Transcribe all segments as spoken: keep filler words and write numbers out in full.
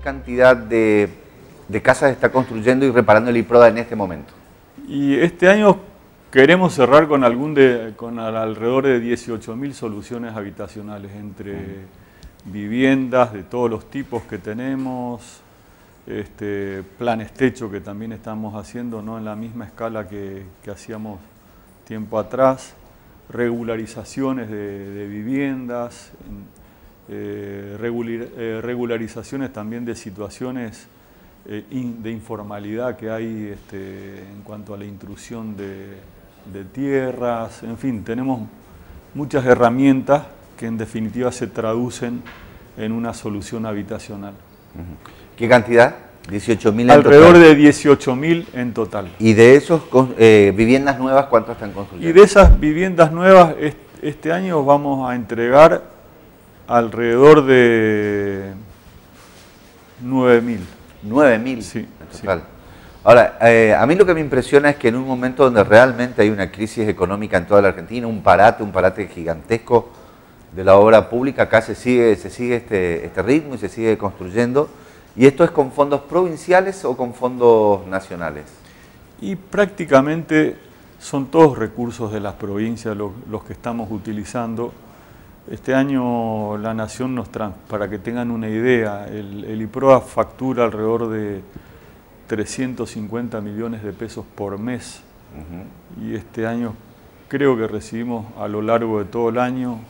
cantidad de, de casas está construyendo y reparando el IPRODA en este momento? Y este año queremos cerrar con, algún de, con alrededor de dieciocho mil soluciones habitacionales, entre uh-huh. viviendas de todos los tipos que tenemos, este, planes techo que también estamos haciendo, no en la misma escala que, que hacíamos tiempo atrás, regularizaciones de, de viviendas, eh, regular, eh, regularizaciones también de situaciones eh, in, de informalidad que hay este, en cuanto a la intrusión de, de tierras, en fin, tenemos muchas herramientas que en definitiva se traducen en una solución habitacional. ¿Qué cantidad? dieciocho mil en Alrededor total. de dieciocho mil en total. ¿Y de esos eh, viviendas nuevas cuántas están construyendo? Y de esas viviendas nuevas este año vamos a entregar alrededor de nueve mil. nueve mil sí, en total. Sí. Ahora, eh, a mí lo que me impresiona es que en un momento donde realmente hay una crisis económica en toda la Argentina, un parate, un parate gigantesco de la obra pública, acá se sigue, se sigue este, este ritmo y se sigue construyendo. ¿Y esto es con fondos provinciales o con fondos nacionales? Y prácticamente son todos recursos de las provincias los, los que estamos utilizando. Este año la Nación nos trae, para que tengan una idea, el, el IPRODA factura alrededor de trescientos cincuenta millones de pesos por mes. Uh-huh. Y este año creo que recibimos a lo largo de todo el año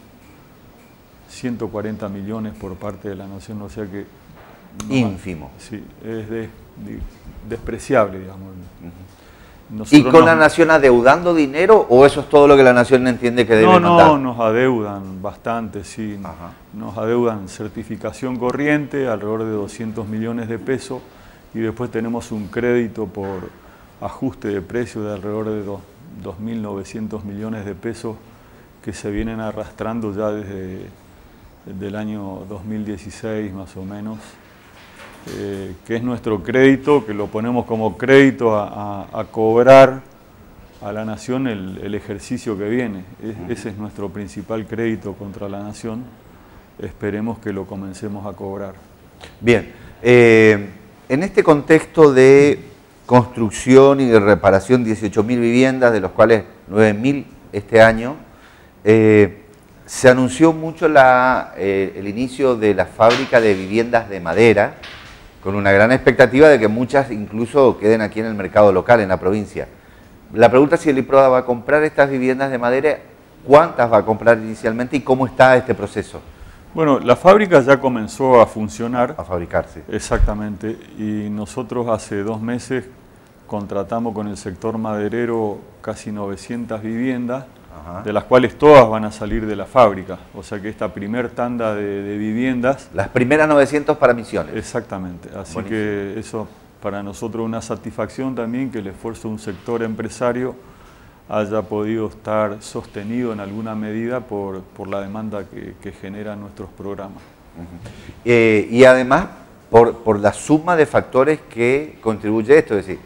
ciento cuarenta millones por parte de la Nación, o sea que no, ínfimo. Sí, es de, de, despreciable, digamos. Uh-huh. ¿Y con nos, la Nación adeudando dinero o eso es todo lo que la Nación entiende que debe no, mandar? No, nos adeudan bastante, sí. Ajá. Nos adeudan certificación corriente, alrededor de doscientos millones de pesos, y después tenemos un crédito por ajuste de precio de alrededor de dos mil novecientos millones de pesos que se vienen arrastrando ya desde, desde el año dos mil dieciséis más o menos. Eh, que es nuestro crédito, que lo ponemos como crédito a, a, a cobrar a la Nación el, el ejercicio que viene. Es, ese es nuestro principal crédito contra la Nación. Esperemos que lo comencemos a cobrar. Bien, eh, en este contexto de construcción y de reparación, dieciocho mil viviendas, de los cuales nueve mil este año, eh, se anunció mucho la, eh, el inicio de la fábrica de viviendas de madera, con una gran expectativa de que muchas incluso queden aquí en el mercado local, en la provincia. La pregunta es si el IPRODA va a comprar estas viviendas de madera, cuántas va a comprar inicialmente y cómo está este proceso. Bueno, la fábrica ya comenzó a funcionar. A fabricarse. Exactamente, y nosotros hace dos meses contratamos con el sector maderero casi novecientas viviendas, ajá, de las cuales todas van a salir de la fábrica. O sea que esta primer tanda de, de viviendas... Las primeras novecientas para Misiones. Exactamente. Así buenísimo. Que eso para nosotros es una satisfacción también, que el esfuerzo de un sector empresario haya podido estar sostenido en alguna medida por, por la demanda que, que generan nuestros programas. Uh-huh. eh, y además por, por la suma de factores que contribuye esto, es decir,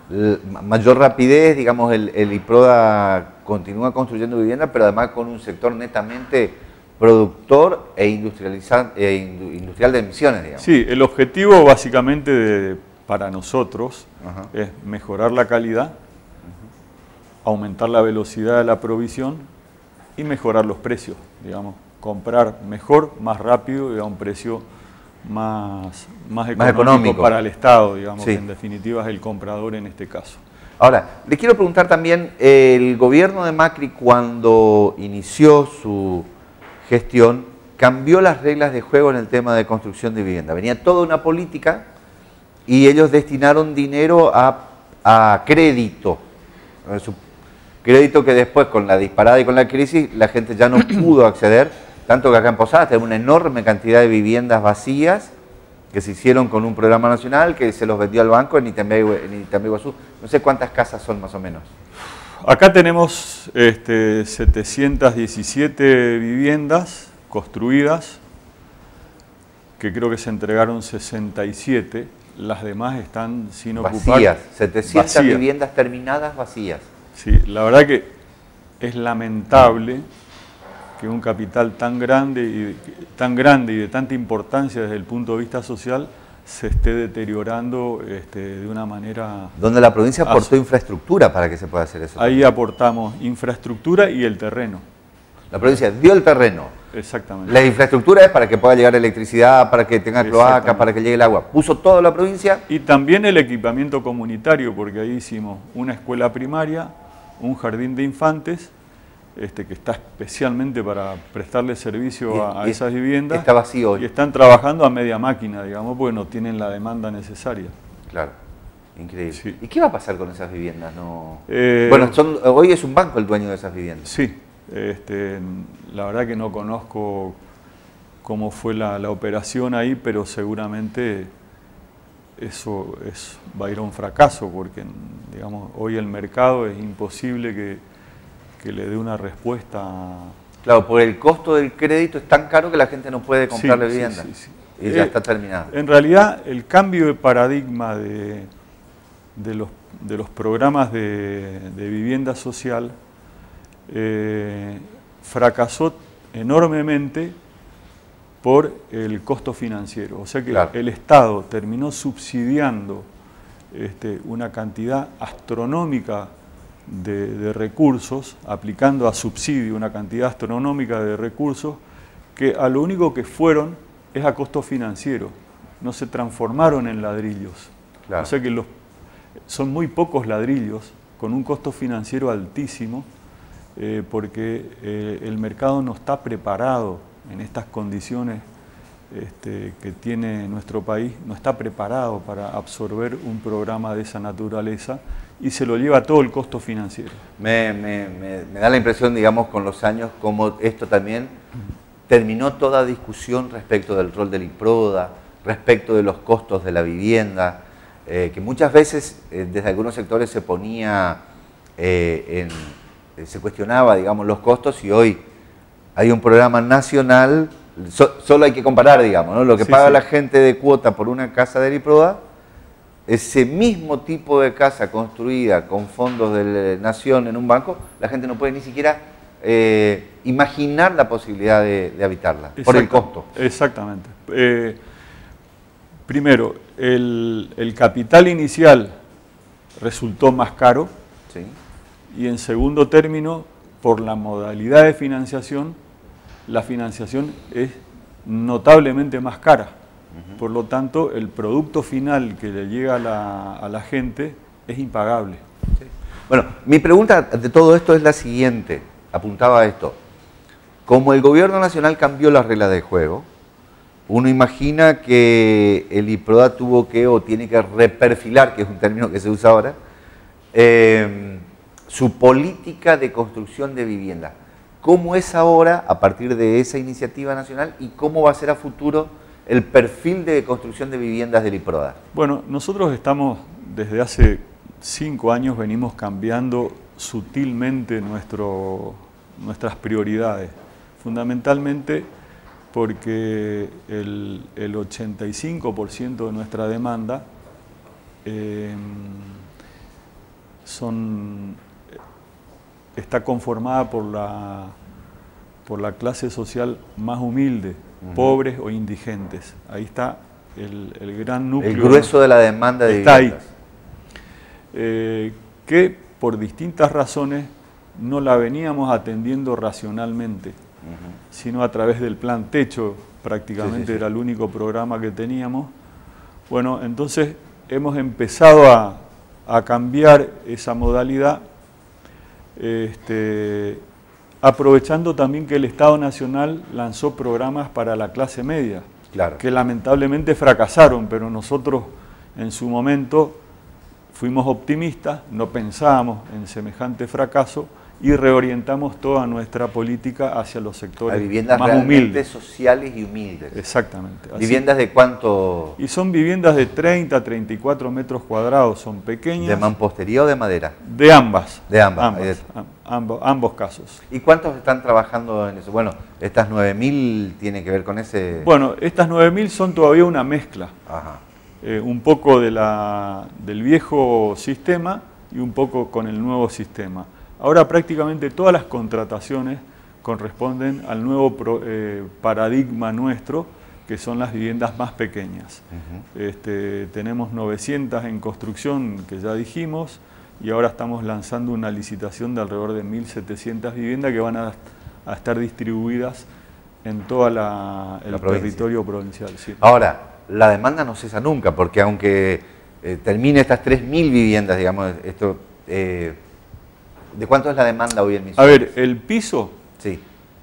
mayor rapidez, digamos, el, el IPRODA continúa construyendo vivienda, pero además con un sector netamente productor e, industrializar, e industrial de emisiones, digamos. Sí, el objetivo básicamente de, para nosotros, ajá, es mejorar la calidad, uh-huh, aumentar la velocidad de la provisión y mejorar los precios, digamos, comprar mejor, más rápido y a un precio más, más, económico, más económico para el Estado, digamos, sí, que en definitiva es el comprador en este caso. Ahora, le quiero preguntar también, el gobierno de Macri cuando inició su gestión cambió las reglas de juego en el tema de construcción de vivienda. Venía toda una política y ellos destinaron dinero a, a crédito, su crédito que después con la disparada y con la crisis la gente ya no pudo acceder, tanto que acá en Posadas tenemos una enorme cantidad de viviendas vacías que se hicieron con un programa nacional que se los vendió al banco en Itambé-Iguazú. No sé cuántas casas son más o menos. Acá tenemos este, setecientas diecisiete viviendas construidas, que creo que se entregaron sesenta y siete, las demás están sin ocupar. Vacías, setecientas vacías. Viviendas terminadas vacías. Sí, la verdad que es lamentable que un capital tan grande, y, tan grande y de tanta importancia desde el punto de vista social se esté deteriorando este, de una manera... Donde la provincia aportó infraestructura para que se pueda hacer eso. Ahí aportamos infraestructura y el terreno. La provincia dio el terreno. Exactamente. La infraestructura es para que pueda llegar electricidad, para que tenga cloaca, para que llegue el agua. Puso toda la provincia. Y también el equipamiento comunitario, porque ahí hicimos una escuela primaria, un jardín de infantes, este, que está especialmente para prestarle servicio y, a, a y esas viviendas. Está vacío hoy. Y están trabajando a media máquina, digamos, porque no tienen la demanda necesaria. Claro, increíble. Sí. ¿Y qué va a pasar con esas viviendas? No... Eh, bueno, son, hoy es un banco el dueño de esas viviendas. Sí, este, la verdad que no conozco cómo fue la, la operación ahí, pero seguramente eso es, va a ir a un fracaso, porque digamos, hoy el mercado es imposible que, que le dé una respuesta. Claro, por el costo del crédito es tan caro que la gente no puede comprarle sí, vivienda. Sí, sí, sí. Y ya eh, está terminado. En realidad, el cambio de paradigma de, de, los, de los programas de, de vivienda social eh, fracasó enormemente por el costo financiero. O sea que claro. El Estado terminó subsidiando este, una cantidad astronómica de, de recursos, aplicando a subsidio una cantidad astronómica de recursos que a lo único que fueron es a costo financiero, no se transformaron en ladrillos. Claro. O sea que los, son muy pocos ladrillos con un costo financiero altísimo eh, porque eh, el mercado no está preparado en estas condiciones este, que tiene nuestro país, no está preparado para absorber un programa de esa naturaleza y se lo lleva todo el costo financiero. Me, me, me, me da la impresión, digamos, con los años, como esto también terminó toda discusión respecto del rol del IPRODA, respecto de los costos de la vivienda, eh, que muchas veces eh, desde algunos sectores se ponía, eh, en, se cuestionaba, digamos, los costos y hoy hay un programa nacional, so, solo hay que comparar, digamos, ¿no? Lo que sí, paga sí. la gente de cuota por una casa del IPRODA, ese mismo tipo de casa construida con fondos de la nación en un banco, la gente no puede ni siquiera eh, imaginar la posibilidad de, de habitarla, por el costo. Exactamente. Eh, primero, el, el capital inicial resultó más caro, sí. Y en segundo término, por la modalidad de financiación, la financiación es notablemente más cara. Uh-huh. Por lo tanto, el producto final que le llega a la, a la gente es impagable. Sí. Bueno, mi pregunta de todo esto es la siguiente, apuntaba a esto. Como el gobierno nacional cambió las reglas de juego, uno imagina que el IPRODA tuvo que o tiene que reperfilar, que es un término que se usa ahora, eh, su política de construcción de vivienda. ¿Cómo es ahora, a partir de esa iniciativa nacional, y cómo va a ser a futuro el perfil de construcción de viviendas del IPRODA? Bueno, nosotros estamos, desde hace cinco años, venimos cambiando sutilmente nuestro, nuestras prioridades, fundamentalmente porque el, el ochenta y cinco por ciento de nuestra demanda eh, son... está conformada por la, por la clase social más humilde, uh-huh. pobres o indigentes. Ahí está el, el gran núcleo. El grueso de la demanda de está viviendas. Ahí. Eh, que por distintas razones no la veníamos atendiendo racionalmente, uh-huh. sino a través del plan techo, prácticamente sí, sí, sí. era el único programa que teníamos. Bueno, entonces hemos empezado a, a cambiar esa modalidad. Este, aprovechando también que el Estado Nacional lanzó programas para la clase media, claro. que lamentablemente fracasaron, pero nosotros en su momento fuimos optimistas, no pensábamos en semejante fracaso y reorientamos toda nuestra política hacia los sectores viviendas más humildes. Sociales y humildes. Exactamente. Así. ¿Viviendas de cuánto? Y son viviendas de treinta a treinta y cuatro metros cuadrados, son pequeñas. ¿De mampostería o de madera? De ambas. De ambas. ambas ambos, ambos casos. ¿Y cuántos están trabajando en eso? Bueno, estas nueve mil tienen que ver con ese... Bueno, estas nueve mil son todavía una mezcla. Ajá. Eh, un poco de la, del viejo sistema y un poco con el nuevo sistema. Ahora prácticamente todas las contrataciones corresponden al nuevo pro, eh, paradigma nuestro, que son las viviendas más pequeñas. Uh-huh. este, tenemos novecientas en construcción, que ya dijimos, y ahora estamos lanzando una licitación de alrededor de mil setecientas viviendas que van a, a estar distribuidas en todo la, el la territorio provincial. Sí. Ahora, la demanda no cesa nunca, porque aunque eh, termine estas tres mil viviendas, digamos, esto, eh, ¿de cuánto es la demanda hoy en Misiones? A ver, el piso sí.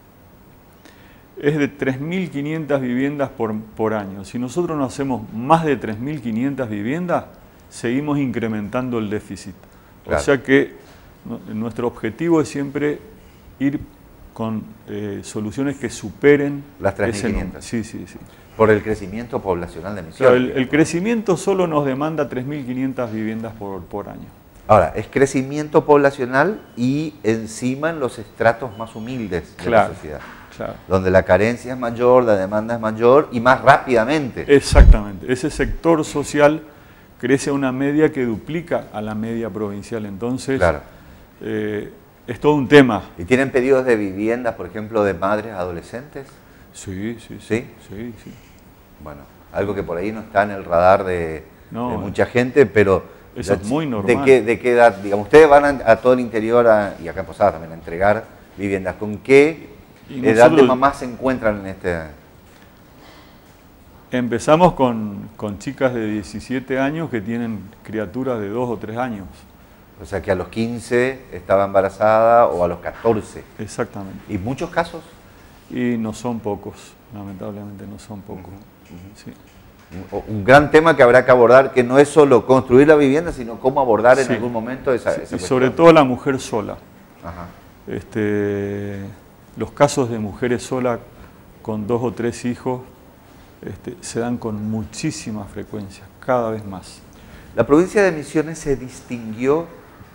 es de tres mil quinientas viviendas por, por año. Si nosotros no hacemos más de tres mil quinientas viviendas, seguimos incrementando el déficit. Claro. O sea que no, nuestro objetivo es siempre ir con eh, soluciones que superen las tres mil quinientas. Sí, sí, sí. Por el crecimiento poblacional de Misiones. Claro, el, el crecimiento solo nos demanda tres mil quinientas viviendas por, por año. Ahora, es crecimiento poblacional y encima en los estratos más humildes de claro, la sociedad. Claro. Donde la carencia es mayor, la demanda es mayor y más rápidamente. Exactamente. Ese sector social crece a una media que duplica a la media provincial. Entonces, claro. eh, es todo un tema. ¿Y tienen pedidos de viviendas, por ejemplo, de madres adolescentes? Sí, sí, sí. ¿Sí? Sí, sí. Bueno, algo que por ahí no está en el radar de, no, de mucha gente, pero... Eso es muy normal. ¿De qué, de qué edad? Digamos, ustedes van a, a todo el interior a, y acá en Posada también a entregar viviendas. ¿Con qué y edad de mamás se encuentran en este...? Empezamos con, con chicas de diecisiete años que tienen criaturas de dos o tres años. O sea que a los quince estaba embarazada o a los catorce. Exactamente. ¿Y muchos casos? Y no son pocos, lamentablemente no son pocos. Uh-huh. Uh-huh. Sí. Un gran tema que habrá que abordar, que no es solo construir la vivienda, sino cómo abordar en sí. algún momento esa, sí, esa y sobre todo la mujer sola. Ajá. Este, los casos de mujeres solas con dos o tres hijos este, se dan con muchísima frecuencia, cada vez más. La provincia de Misiones se distinguió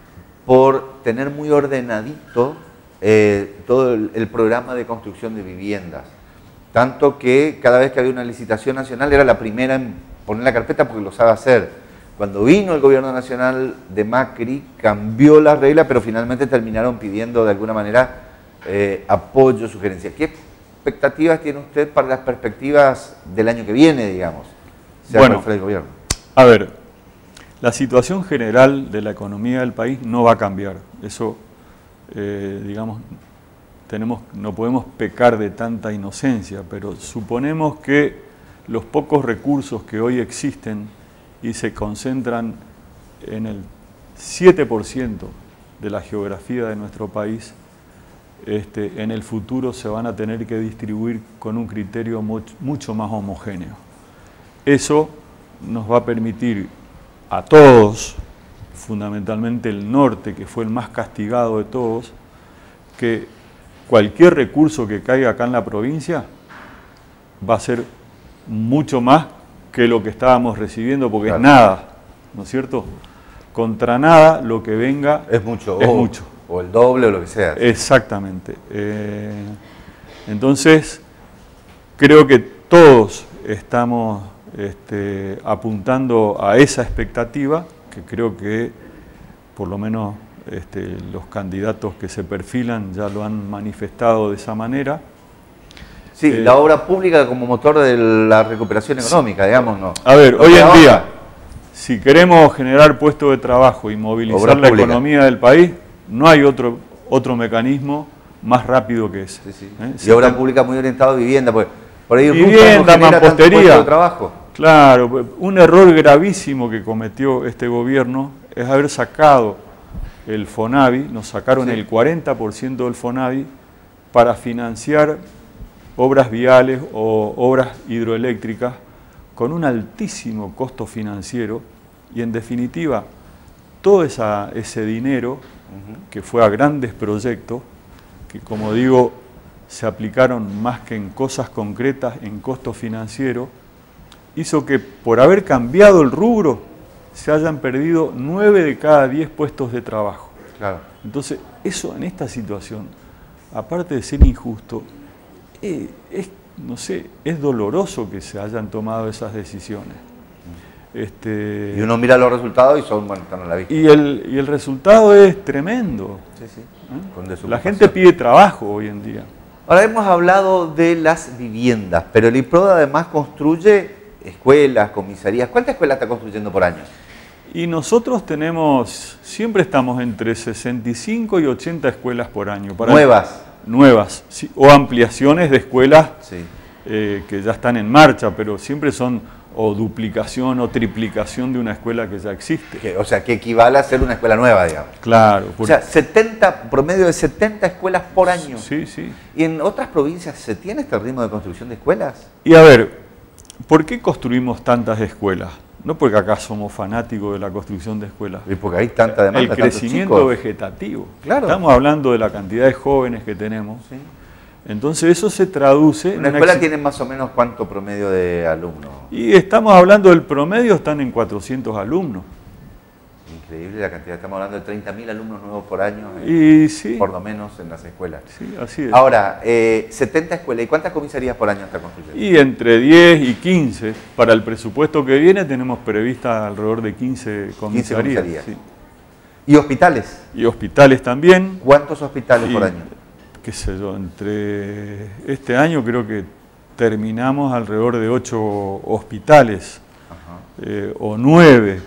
por tener muy ordenadito eh, todo el, el programa de construcción de viviendas. Tanto que cada vez que había una licitación nacional era la primera en poner la carpeta porque lo sabe hacer. Cuando vino el gobierno nacional de Macri, cambió la regla, pero finalmente terminaron pidiendo de alguna manera eh, apoyo, sugerencia. ¿Qué expectativas tiene usted para las perspectivas del año que viene, digamos? Sea bueno, el gobierno. A ver, la situación general de la economía del país no va a cambiar. Eso, eh, digamos... Tenemos, no podemos pecar de tanta inocencia, pero suponemos que los pocos recursos que hoy existen y se concentran en el siete por ciento de la geografía de nuestro país, este, en el futuro se van a tener que distribuir con un criterio mucho, mucho más homogéneo. Eso nos va a permitir a todos, fundamentalmente el norte, que fue el más castigado de todos, que cualquier recurso que caiga acá en la provincia va a ser mucho más que lo que estábamos recibiendo, porque claro. es nada, ¿no es cierto? Contra nada lo que venga es mucho, es o, mucho. o el doble o lo que sea. Exactamente. Eh, entonces, creo que todos estamos este, apuntando a esa expectativa, que creo que por lo menos... Este, los candidatos que se perfilan ya lo han manifestado de esa manera. Sí, eh, la obra pública como motor de la recuperación económica, sí. digamos, ¿no? A ver, no hoy en día, si queremos generar puestos de trabajo y movilizar obra la pública. Economía del país, no hay otro, otro mecanismo más rápido que ese. Sí, sí. ¿eh? Y si obra ten... pública muy orientada a vivienda, pues por ahí vivienda, no mampostería. De trabajo. Claro, un error gravísimo que cometió este gobierno es haber sacado el FONAVI, nos sacaron sí. el cuarenta por ciento del FONAVI para financiar obras viales o obras hidroeléctricas con un altísimo costo financiero y en definitiva todo esa, ese dinero uh-huh. que fue a grandes proyectos, que como digo se aplicaron más que en cosas concretas, en costo financiero, hizo que por haber cambiado el rubro se hayan perdido nueve de cada diez puestos de trabajo. Claro. Entonces, eso en esta situación, aparte de ser injusto, eh, es, no sé, es doloroso que se hayan tomado esas decisiones. Este, y uno mira los resultados y son, bueno, están a la vista. Y el, y el resultado es tremendo. Sí, sí. ¿Eh? La gente pide trabajo hoy en día. Ahora hemos hablado de las viviendas, pero el IPRODA además construye escuelas, comisarías. ¿Cuántas escuelas está construyendo por año? Y nosotros tenemos, siempre estamos entre sesenta y cinco y ochenta escuelas por año. Para ¿Nuevas? Nuevas, sí, o ampliaciones de escuelas Sí. eh, que ya están en marcha, pero siempre son o duplicación o triplicación de una escuela que ya existe. Que, o sea, que equivale a ser una escuela nueva, digamos. Claro. O sea, setenta, promedio de setenta escuelas por año. Sí, sí. ¿Y en otras provincias se tiene este ritmo de construcción de escuelas? Y a ver, ¿por qué construimos tantas escuelas? No porque acá somos fanáticos de la construcción de escuelas. Y porque hay tanta demanda. El tantos crecimiento chicos. vegetativo. Claro. Estamos hablando de la cantidad de jóvenes que tenemos. Sí. Entonces eso se traduce... ¿Una en escuela exi- tiene más o menos cuánto promedio de alumnos? Y estamos hablando del promedio, están en cuatrocientos alumnos. Increíble la cantidad. Estamos hablando de treinta mil alumnos nuevos por año, eh, Y sí, por lo menos en las escuelas. sí, así es. Ahora, eh, setenta escuelas. ¿Y cuántas comisarías por año está construyendo? Y entre diez y quince, para el presupuesto que viene tenemos prevista alrededor de quince comisarías. comisarías. Sí. ¿Y hospitales? Y hospitales también. ¿Cuántos hospitales Y, por año? qué sé yo, entre este año creo que terminamos alrededor de ocho hospitales, Ajá. eh, o nueve,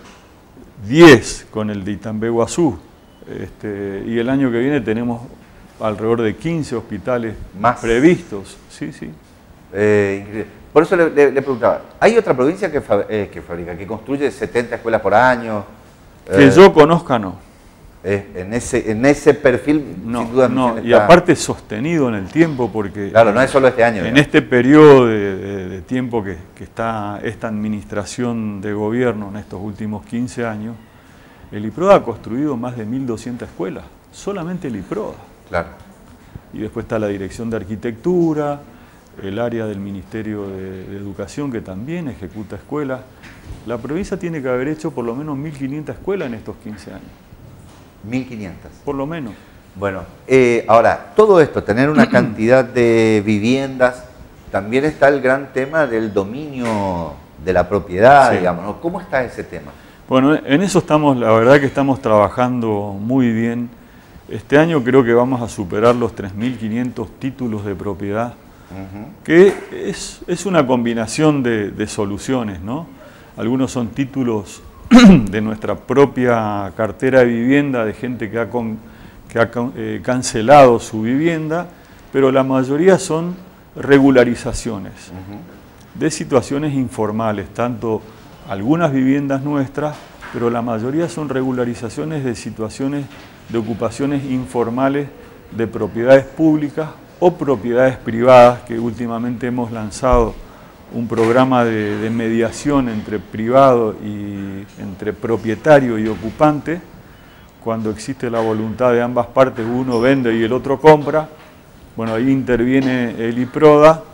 diez con el de Itambeguazú. Este, y el año que viene tenemos alrededor de quince hospitales Más. previstos. Sí, sí. Eh, increíble. Por eso le, le- le preguntaba, ¿hay otra provincia que, fa- eh, que fabrica, que construye setenta escuelas por año? Que Eh, yo conozca, no. eh, en, ese, en ese perfil, No, sin duda. no, Misiones y está- aparte sostenido en el tiempo, porque Claro, no es solo este año. en digamos. este periodo de, de- de tiempo que, que está esta administración de gobierno, en estos últimos quince años, el IPRODA ha construido más de mil doscientas escuelas, solamente el IPRODA. Claro. Y después está la Dirección de Arquitectura, el área del Ministerio de, de Educación, que también ejecuta escuelas. La provincia tiene que haber hecho por lo menos mil quinientas escuelas en estos quince años, mil quinientas. por lo menos. Bueno, eh, ahora, todo esto, tener una cantidad de viviendas, también está el gran tema del dominio de la propiedad, Sí. digamos, ¿no? ¿Cómo está ese tema? Bueno, en eso estamos, la verdad que estamos trabajando muy bien. Este año creo que vamos a superar los tres mil quinientos títulos de propiedad, Ujú. que es, es una combinación de, de soluciones, ¿no? Algunos son títulos de nuestra propia cartera de vivienda, de gente que ha, con- que ha con- eh, cancelado su vivienda, pero la mayoría son regularizaciones Ujú. de situaciones informales, tanto algunas viviendas nuestras, pero la mayoría son regularizaciones de situaciones de ocupaciones informales de propiedades públicas o propiedades privadas, que últimamente hemos lanzado un programa de, de mediación entre privado y entre propietario y ocupante. Cuando existe la voluntad de ambas partes, uno vende y el otro compra, bueno, ahí interviene el IPRODA,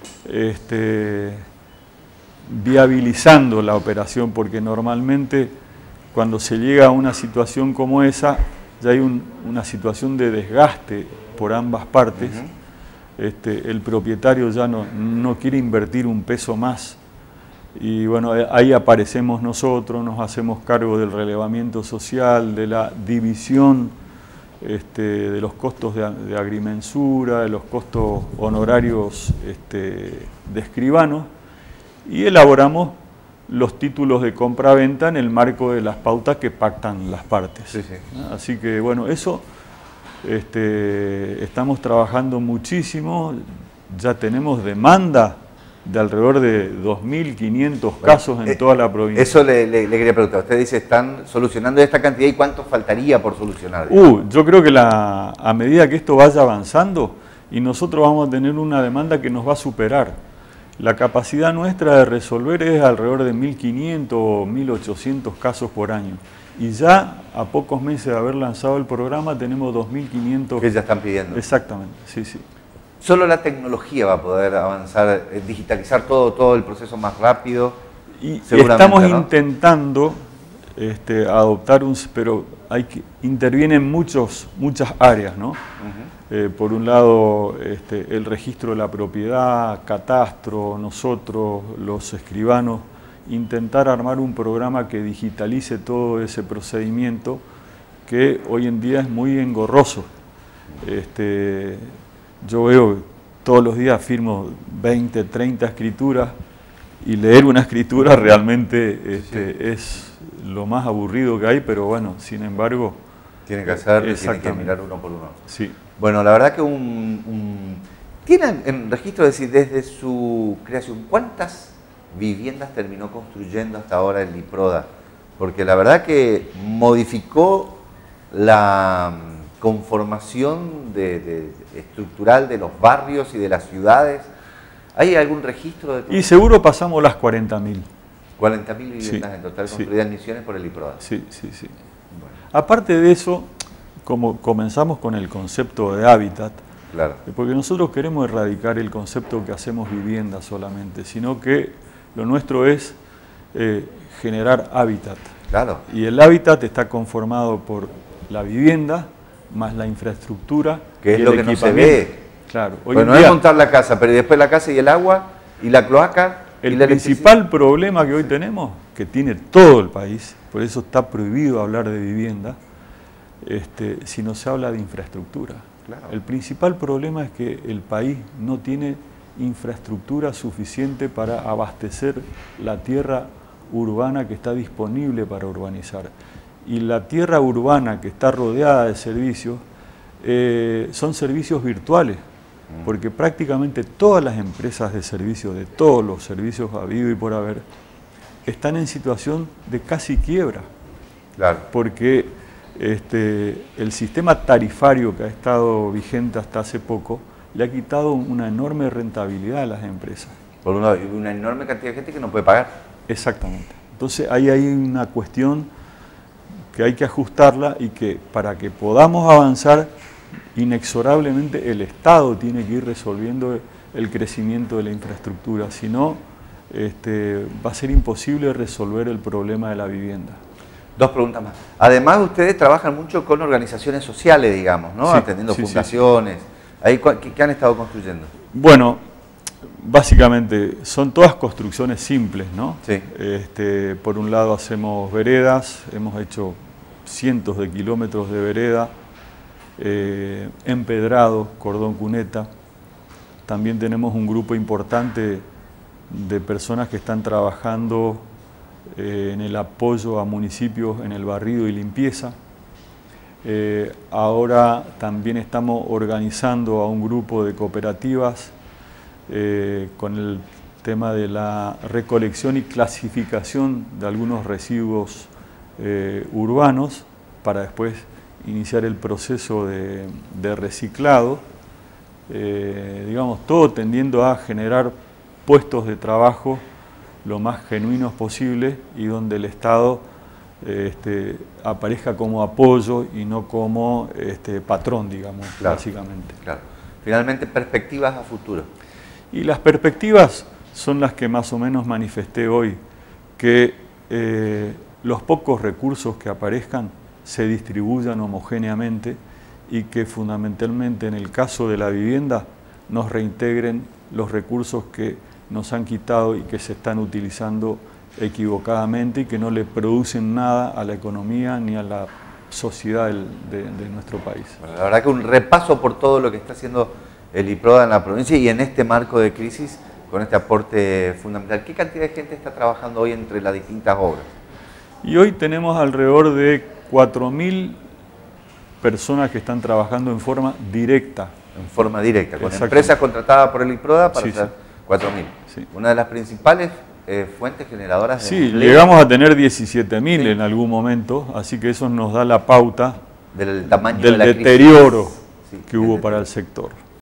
este, viabilizando la operación, porque normalmente cuando se llega a una situación como esa, ya hay un- una situación de desgaste por ambas partes. Ujú. Este, el propietario ya no, no quiere invertir un peso más. Y bueno, ahí aparecemos nosotros, nos hacemos cargo del relevamiento social, de la división este, de los costos de, de agrimensura, de los costos honorarios este, de escribanos, y elaboramos los títulos de compra-venta en el marco de las pautas que pactan las partes. Sí, sí. Así que bueno, eso este, estamos trabajando muchísimo, ya tenemos demanda de alrededor de dos mil quinientos casos en Eh, toda la provincia. Eso le, le- le quería preguntar. Usted dice, están solucionando esta cantidad, ¿y cuánto faltaría por solucionar? Uh, yo creo que la, a medida que esto vaya avanzando, y nosotros vamos a tener una demanda que nos va a superar. La capacidad nuestra de resolver es alrededor de mil quinientos o mil ochocientos casos por año. Y ya a pocos meses de haber lanzado el programa tenemos dos mil quinientos. Que ya están pidiendo. Exactamente, sí, sí. Solo la tecnología va a poder avanzar, eh, digitalizar todo, todo el proceso más rápido. Y Seguramente, estamos ¿no? intentando este, adoptar un... pero hay que, intervienen muchos, muchas áreas, ¿no? Ujú. Eh, por un lado, este, el registro de la propiedad, catastro, nosotros, los escribanos, intentar armar un programa que digitalice todo ese procedimiento que hoy en día es muy engorroso. Este, yo veo todos los días firmo veinte, treinta escrituras y leer una escritura realmente este, sí. es lo más aburrido que hay, pero bueno, sin embargo... Tiene que hacerlo, tiene que mirar uno por uno. Sí. Bueno, la verdad que un... un ¿tienen en registro, es decir, desde su creación, cuántas viviendas terminó construyendo hasta ahora el Liproda? Porque la verdad que modificó la conformación de, de, estructural de los barrios y de las ciudades. ¿Hay algún registro de todo? Y seguro pasamos las cuarenta mil. cuarenta mil viviendas sí, en total sí. construidas en Misiones por el Liproda. Sí, sí, sí. Bueno. Aparte de eso, como comenzamos con el concepto de hábitat, claro. porque nosotros queremos erradicar el concepto que hacemos vivienda solamente, sino que lo nuestro es eh, generar hábitat. Claro. Y el hábitat está conformado por la vivienda más la infraestructura. Que es y lo el que no se ve. Claro. Hoy bueno, no día, es montar la casa, pero después la casa y el agua y la cloaca. El y la principal problema que hoy tenemos, que tiene todo el país, por eso está prohibido hablar de vivienda, este, si no se habla de infraestructura. Claro. El principal problema es que el país no tiene infraestructura suficiente para abastecer la tierra urbana que está disponible para urbanizar. Y la tierra urbana que está rodeada de servicios eh, son servicios virtuales, porque prácticamente todas las empresas de servicios, de todos los servicios habido y por haber, están en situación de casi quiebra. Claro. Porque este, el sistema tarifario que ha estado vigente hasta hace poco le ha quitado una enorme rentabilidad a las empresas. Por una, una enorme cantidad de gente que no puede pagar. Exactamente. Entonces ahí hay una cuestión que hay que ajustarla y que para que podamos avanzar, inexorablemente el Estado tiene que ir resolviendo el crecimiento de la infraestructura, si no este, va a ser imposible resolver el problema de la vivienda. Dos preguntas más. Además, ustedes trabajan mucho con organizaciones sociales, digamos, ¿no? Sí, atendiendo sí, fundaciones. Sí, sí. Ahí, ¿qué, ¿Qué han estado construyendo? Bueno, básicamente son todas construcciones simples, ¿no? Sí. Este, por un lado hacemos veredas, hemos hecho cientos de kilómetros de vereda, eh, empedrado, cordón cuneta. También tenemos un grupo importante de personas que están trabajando eh, en el apoyo a municipios en el barrido y limpieza. Eh, ahora también estamos organizando a un grupo de cooperativas eh, con el tema de la recolección y clasificación de algunos residuos eh, urbanos para después iniciar el proceso de, de reciclado, eh, digamos, todo tendiendo a generar puestos de trabajo lo más genuinos posible y donde el Estado eh, este, aparezca como apoyo y no como este, patrón, digamos, claro, básicamente. Claro. Finalmente, perspectivas a futuro. Y las perspectivas son las que más o menos manifesté hoy, que eh, los pocos recursos que aparezcan se distribuyan homogéneamente y que fundamentalmente en el caso de la vivienda nos reintegren los recursos que nos han quitado y que se están utilizando equivocadamente y que no le producen nada a la economía ni a la sociedad del, de, de nuestro país. Bueno, la verdad que un repaso por todo lo que está haciendo el Liproda en la provincia y en este marco de crisis con este aporte fundamental. ¿Qué cantidad de gente está trabajando hoy entre las distintas obras? Y hoy tenemos alrededor de cuatro mil personas que están trabajando en forma directa. En forma directa, con empresas contratadas por el Liproda para sí, hacer sí. cuatro mil. Sí. Una de las principales eh, fuentes generadoras de Sí, empleo. llegamos a tener diecisiete mil sí. en algún momento, así que eso nos da la pauta del tamaño del de la deterioro crisis. Sí, que hubo para el sector.